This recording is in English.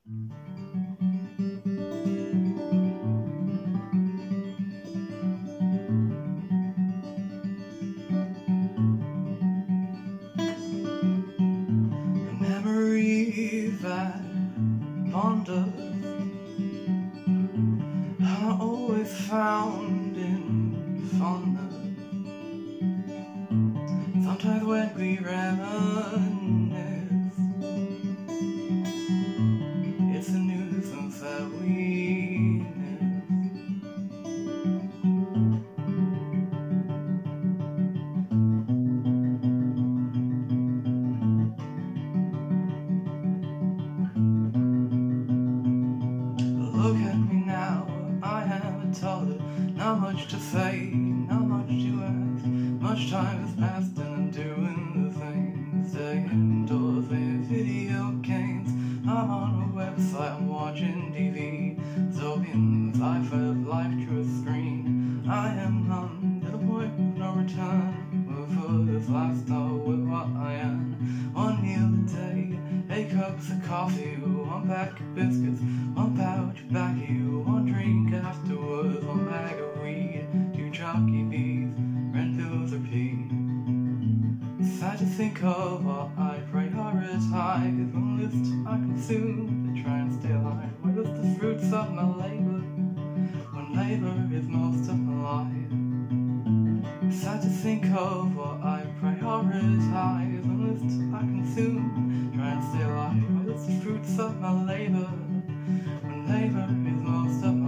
Memory that ponders, are always found in fondness. Sometimes when we reminisce, it's a nuisance that we miss. Look at me now, I am a toddler, not much to say, not much to ask. Much time has passed and I'm doing the things, staying indoors with video games. I'm on a website, I'm watching TV, absorbing the life of life through a screen. I am on to the point of no return, but for this lifestyle with what I earn. One meal a day, 8 cups of coffee, 1 pack of biscuits, 1 pouch of baccy, 1 drink afterwards, 1 bag of weed, 2 chalky bees, rent bills repeat. Sad to think of what I prioritize, one list I consume to try and stay alive. What is the fruits of my labor, when labor is most of my life? Sad to think of what I prioritize, one list I consume to try and stay alive. What is the fruits of my labor, when labor is most of my life?